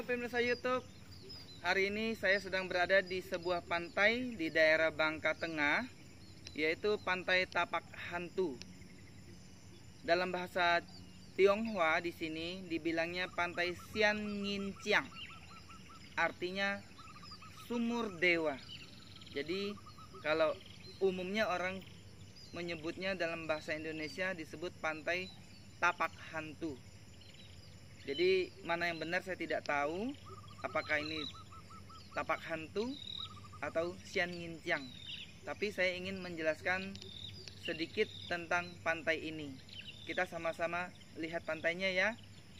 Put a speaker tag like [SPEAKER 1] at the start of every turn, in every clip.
[SPEAKER 1] pemirsa YouTube. Hari ini saya sedang berada di sebuah pantai di daerah Bangka Tengah, yaitu Pantai Tapak Hantu. Dalam bahasa Tionghoa di sini dibilangnya Pantai Sian Nginciang. Artinya sumur dewa. Jadi kalau umumnya orang menyebutnya dalam bahasa Indonesia disebut Pantai Tapak Hantu. Jadi mana yang benar saya tidak tahu, apakah ini Tapak Hantu atau Sian Nginciang. Tapi saya ingin menjelaskan sedikit tentang pantai ini. Kita sama-sama lihat pantainya ya.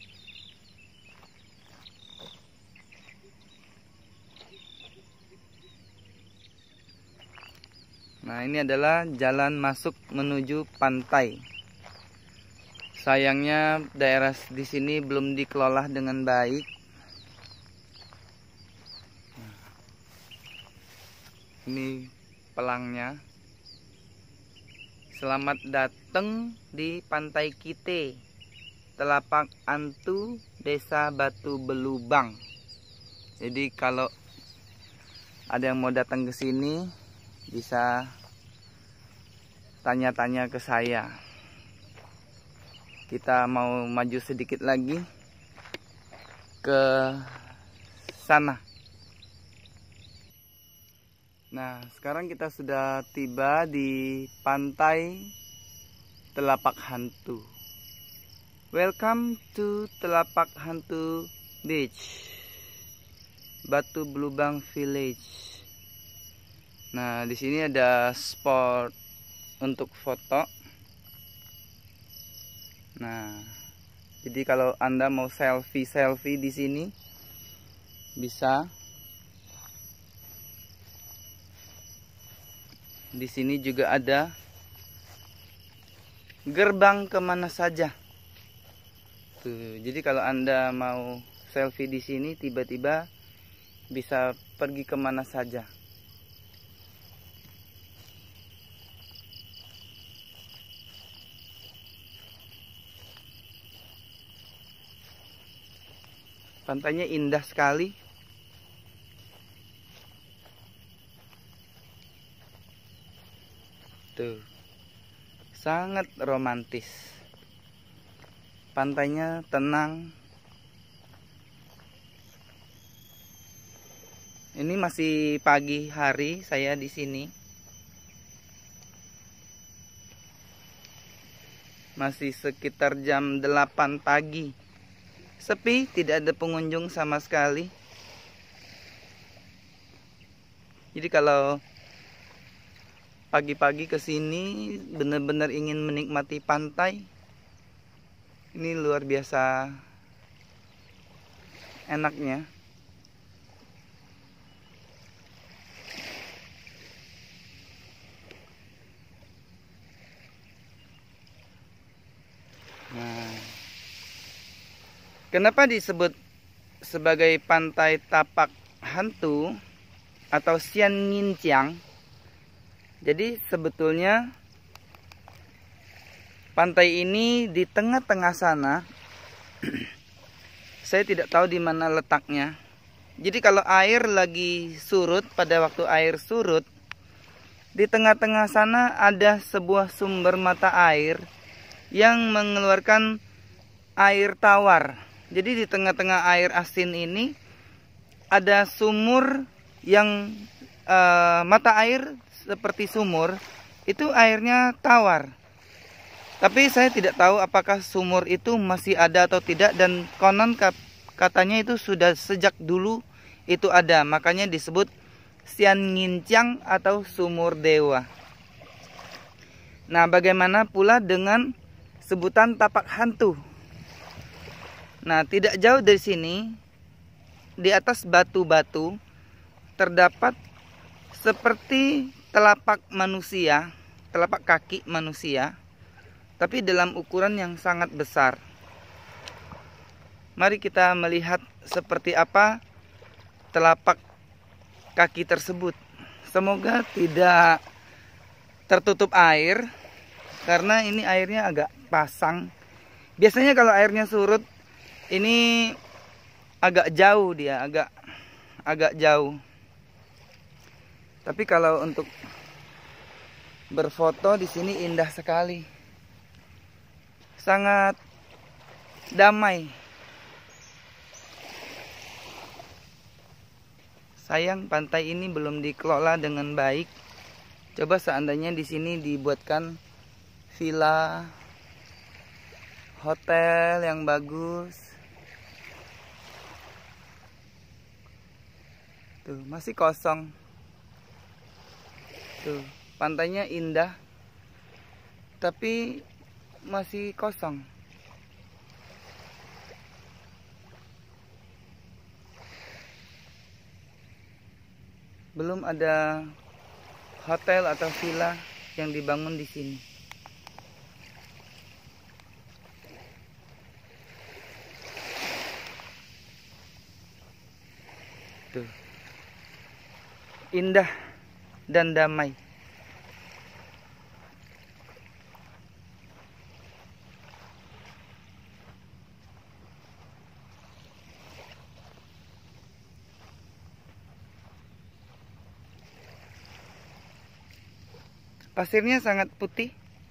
[SPEAKER 1] Nah, ini adalah jalan masuk menuju pantai. Sayangnya daerah di sini belum dikelola dengan baik. Ini pelangnya. Selamat datang di Pantai Kite, Telapak Hantu, Desa Batu Belubang. Jadi kalau ada yang mau datang ke sini bisa tanya-tanya ke saya. Kita mau maju sedikit lagi ke sana. Nah, sekarang kita sudah tiba di Pantai Telapak Hantu. Welcome to Telapak Hantu Beach, Batu Belubang Village. Nah, di sini ada spot untuk foto. Nah, jadi kalau Anda mau selfie di sini bisa. Di sini juga ada gerbang kemana saja. Tuh, jadi kalau Anda mau selfie di sini tiba-tiba bisa pergi kemana saja. Pantainya indah sekali. Tuh, sangat romantis. Pantainya tenang. Ini masih pagi hari saya di sini. Masih sekitar jam 8 pagi. Sepi, tidak ada pengunjung sama sekali. Jadi kalau pagi-pagi ke sini benar-benar ingin menikmati pantai. Ini luar biasa enaknya. Nah, kenapa disebut sebagai Pantai Tapak Hantu atau Sian Nginciang? Jadi sebetulnya pantai ini di tengah-tengah sana. Saya tidak tahu di mana letaknya. Jadi kalau air lagi surut, pada waktu air surut, di tengah-tengah sana ada sebuah sumber mata air yang mengeluarkan air tawar. Jadi di tengah-tengah air asin ini ada sumur yang mata air seperti sumur, itu airnya tawar. Tapi saya tidak tahu apakah sumur itu masih ada atau tidak, dan konon katanya itu sudah sejak dulu itu ada, makanya disebut Sian Nginciang atau sumur dewa. Nah, bagaimana pula dengan sebutan Tapak Hantu? Nah, tidak jauh dari sini, di atas batu-batu terdapat seperti telapak manusia, telapak kaki manusia, tapi dalam ukuran yang sangat besar. Mari kita melihat seperti apa telapak kaki tersebut. Semoga tidak tertutup air, karena ini airnya agak pasang. Biasanya kalau airnya surut, ini agak jauh dia, agak jauh. Tapi kalau untuk berfoto di sini indah sekali. Sangat damai. Sayang pantai ini belum dikelola dengan baik. Coba seandainya di sini dibuatkan villa, hotel yang bagus. Tuh, masih kosong. Tuh, pantainya indah, tapi masih kosong. Belum ada hotel atau villa yang dibangun di sini. Tuh. Indah dan damai. Pasirnya sangat putih.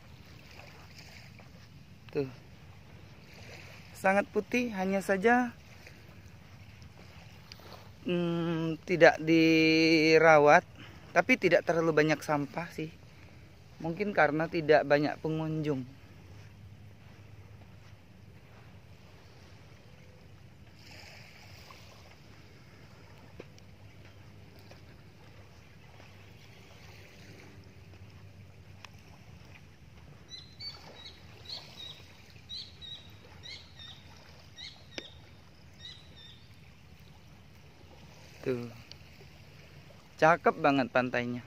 [SPEAKER 1] Tuh. Sangat putih, hanya saja tidak dirawat, tapi tidak terlalu banyak sampah sih. Mungkin karena tidak banyak pengunjung. Tuh. Cakep banget pantainya.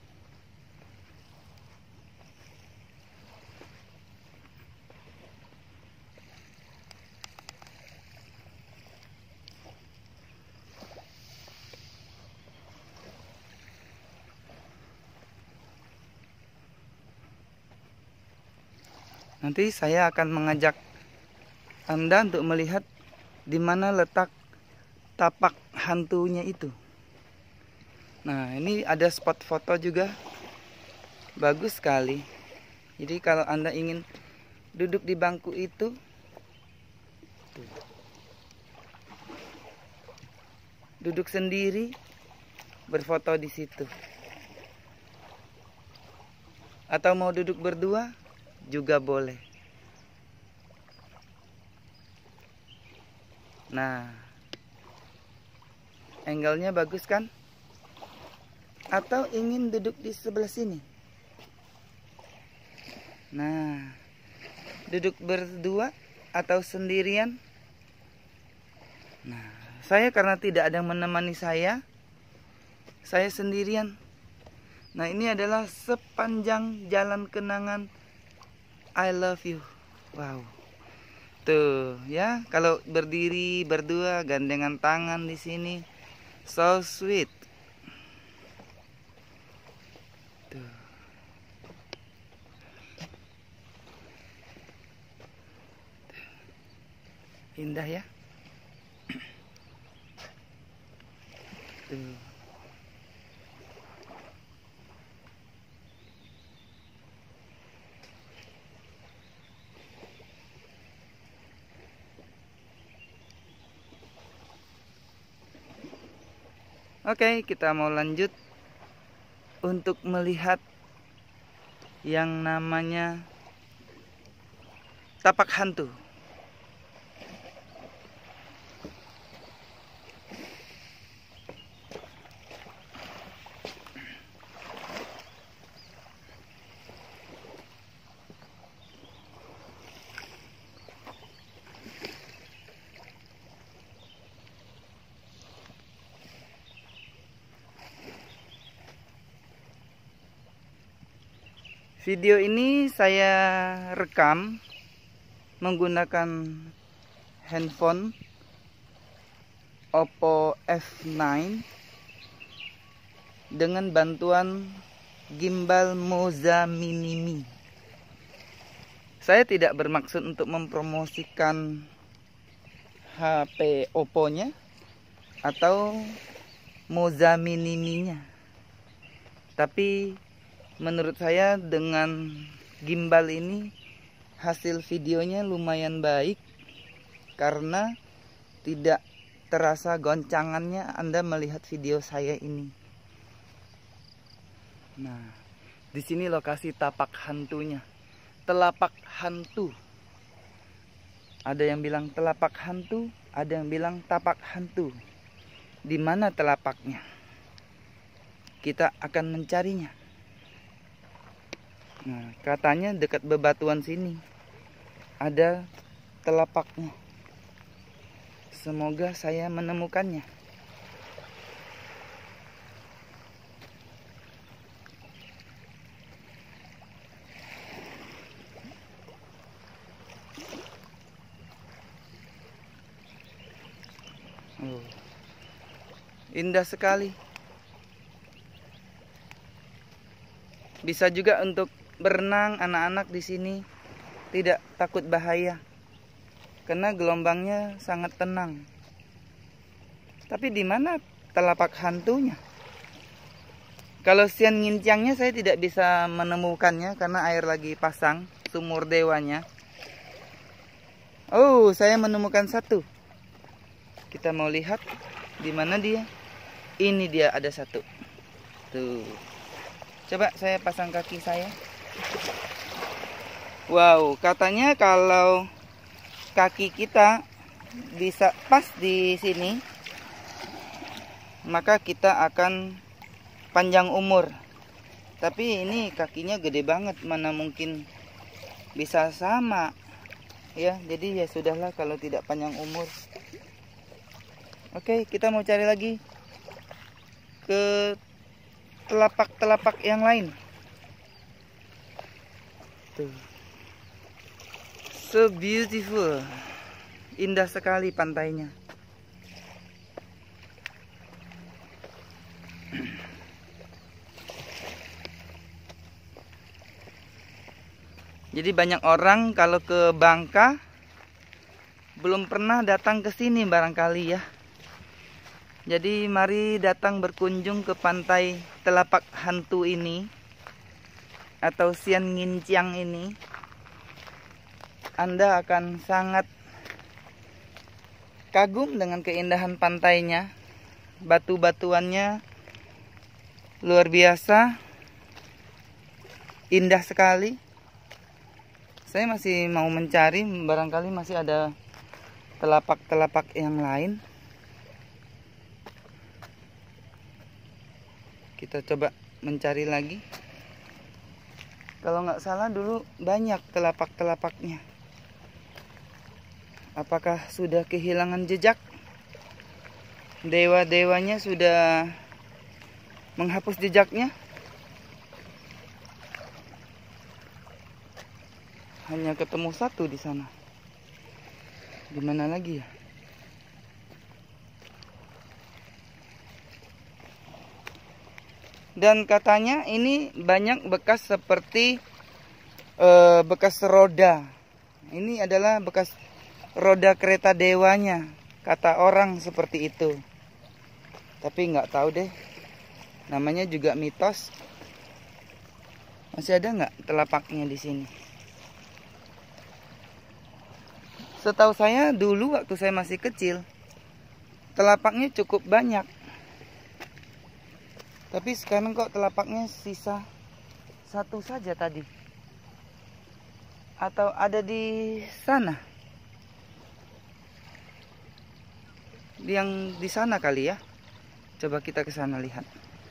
[SPEAKER 1] Nanti saya akan mengajak Anda untuk melihat di mana letak tapak hantunya itu. Nah, ini ada spot foto juga. Bagus sekali. Jadi kalau Anda ingin duduk di bangku itu, duduk sendiri, berfoto di situ. Atau mau duduk berdua juga boleh. Nah, angle-nya bagus kan? Atau ingin duduk di sebelah sini? Nah, duduk berdua atau sendirian? Nah, saya karena tidak ada yang menemani saya sendirian. Nah, ini adalah sepanjang jalan kenangan I love you. Wow. Tuh, ya, kalau berdiri berdua gandengan tangan di sini. So sweet. Tuh. Indah ya. Tuh. Oke, kita mau lanjut untuk melihat yang namanya tapak hantu. Video ini saya rekam menggunakan handphone Oppo F9 dengan bantuan gimbal Moza Mini. Saya tidak bermaksud untuk mempromosikan HP Oppo-nya atau Moza Mini-nya. Tapi menurut saya dengan gimbal ini hasil videonya lumayan baik karena tidak terasa goncangannya Anda melihat video saya ini. Nah, di sini lokasi tapak hantunya. Telapak hantu. Ada yang bilang telapak hantu, ada yang bilang tapak hantu. Di mana telapaknya? Kita akan mencarinya. Nah, katanya dekat bebatuan sini ada telapaknya. Semoga saya menemukannya. Oh, indah sekali. Bisa juga untuk berenang anak-anak di sini, tidak takut bahaya karena gelombangnya sangat tenang. Tapi di mana telapak hantunya? Kalau sian ngincangnya saya tidak bisa menemukannya karena air lagi pasang, sumur dewanya. Oh, saya menemukan satu. Kita mau lihat di mana dia. Ini dia, ada satu. Tuh. Coba saya pasang kaki saya. Wow, katanya kalau kaki kita bisa pas di sini, maka kita akan panjang umur. Tapi ini kakinya gede banget, mana mungkin bisa sama. Ya, jadi ya sudahlah kalau tidak panjang umur. Oke, kita mau cari lagi ke telapak-telapak yang lain. Tuh. So beautiful. Indah sekali pantainya. Jadi banyak orang kalau ke Bangka belum pernah datang ke sini barangkali ya. Jadi mari datang berkunjung ke pantai Telapak Hantu ini atau Sian Ngincang ini. Anda akan sangat kagum dengan keindahan pantainya. Batu-batuannya luar biasa, indah sekali. Saya masih mau mencari, barangkali masih ada telapak-telapak yang lain. Kita coba mencari lagi. Kalau nggak salah dulu banyak telapak-telapaknya. Apakah sudah kehilangan jejak? Dewa-dewanya sudah menghapus jejaknya? Hanya ketemu satu di sana. Di mana lagi ya? Dan katanya ini banyak bekas seperti bekas roda. Ini adalah bekas roda kereta dewanya. Kata orang seperti itu. Tapi nggak tahu deh. Namanya juga mitos. Masih ada nggak telapaknya di sini? Setahu saya dulu waktu saya masih kecil, telapaknya cukup banyak. Tapi sekarang kok telapaknya sisa satu saja tadi. Atau ada di sana? Yang di sana kali ya. Coba kita ke sana lihat.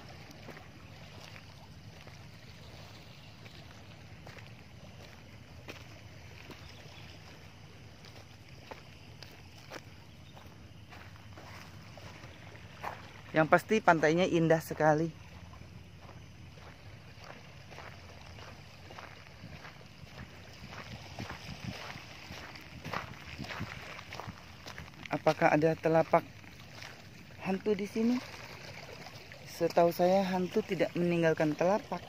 [SPEAKER 1] Yang pasti pantainya indah sekali. Apakah ada telapak hantu di sini? Setahu saya hantu tidak meninggalkan telapak.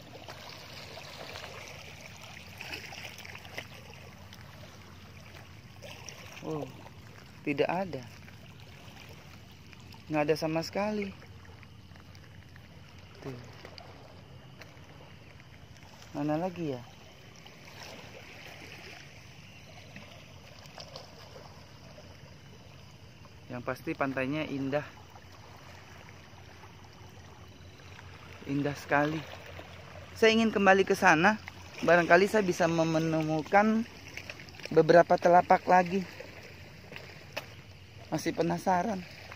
[SPEAKER 1] Oh, Tidak ada. Nggak ada sama sekali. Tuh. Mana lagi ya? Yang pasti pantainya indah. Indah sekali. Saya ingin kembali ke sana. Barangkali saya bisa menemukan beberapa telapak lagi. Masih penasaran.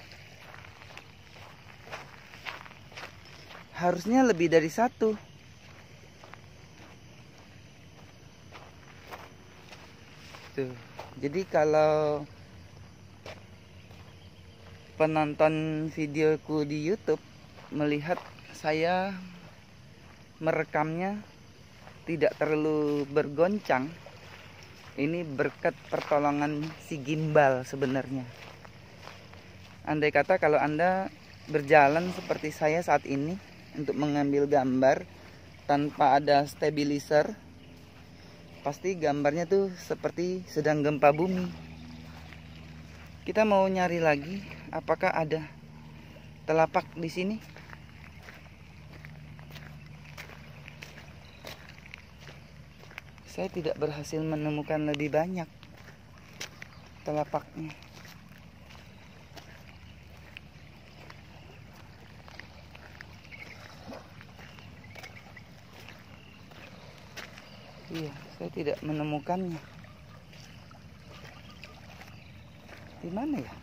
[SPEAKER 1] Harusnya lebih dari satu. Tuh. Jadi kalau penonton videoku di YouTube melihat saya merekamnya tidak terlalu bergoncang, ini berkat pertolongan si gimbal sebenarnya. Andai kata kalau Anda berjalan seperti saya saat ini untuk mengambil gambar tanpa ada stabilizer, pasti gambarnya tuh seperti sedang gempa bumi. Kita mau nyari lagi, apakah ada telapak di sini? Saya tidak berhasil menemukan lebih banyak telapaknya. Iya, saya tidak menemukannya. Di mana ya?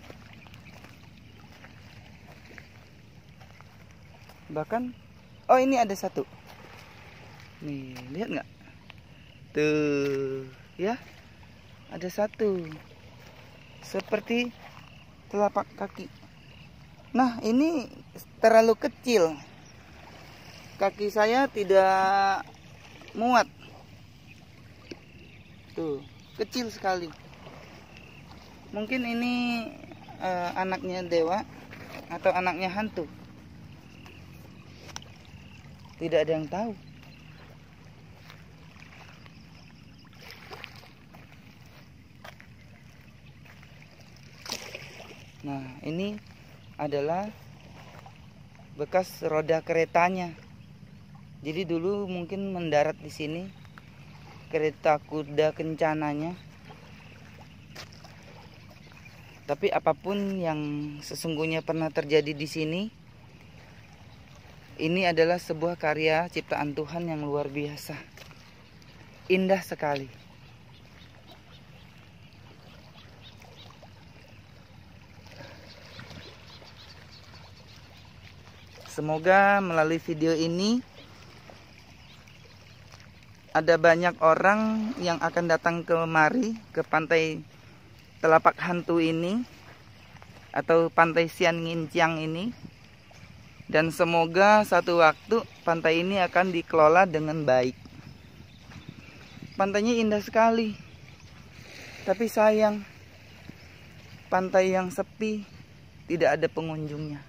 [SPEAKER 1] Bahkan, oh ini ada satu. Nih, lihat nggak? Tuh, ya, ada satu. Seperti telapak kaki. Nah, ini terlalu kecil. Kaki saya tidak muat. Tuh, kecil sekali. Mungkin ini anaknya dewa atau anaknya hantu. Tidak ada yang tahu. Nah, ini adalah bekas roda keretanya. Jadi dulu mungkin mendarat di sini kereta kuda kencananya. Tapi apapun yang sesungguhnya pernah terjadi di sini, ini adalah sebuah karya ciptaan Tuhan yang luar biasa. Indah sekali. Semoga melalui video ini ada banyak orang yang akan datang kemari ke pantai Telapak Hantu ini atau pantai Sian Ngincang ini, dan semoga satu waktu pantai ini akan dikelola dengan baik. Pantainya indah sekali, tapi sayang pantai yang sepi, tidak ada pengunjungnya.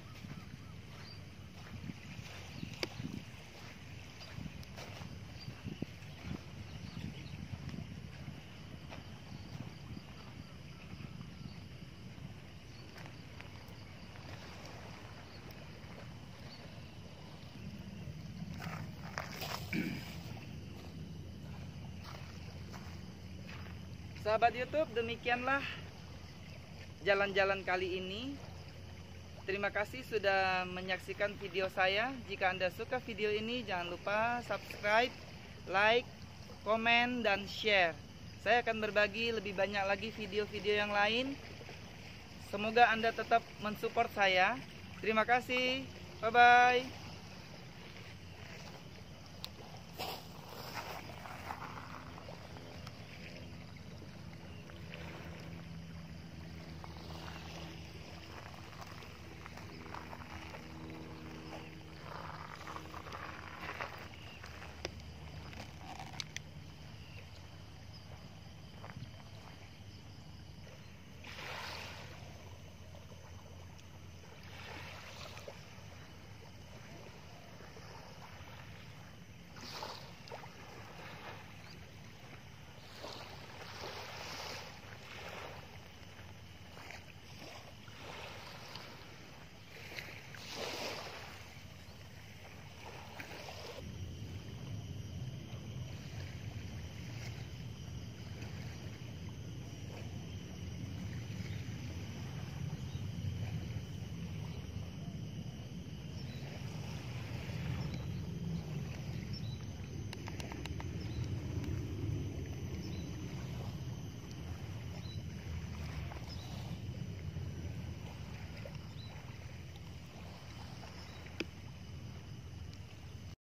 [SPEAKER 1] Sahabat YouTube, demikianlah jalan-jalan kali ini. Terima kasih sudah menyaksikan video saya. Jika Anda suka video ini, jangan lupa subscribe, like, komen, dan share. Saya akan berbagi lebih banyak lagi video-video yang lain. Semoga Anda tetap mensupport saya. Terima kasih. Bye-bye.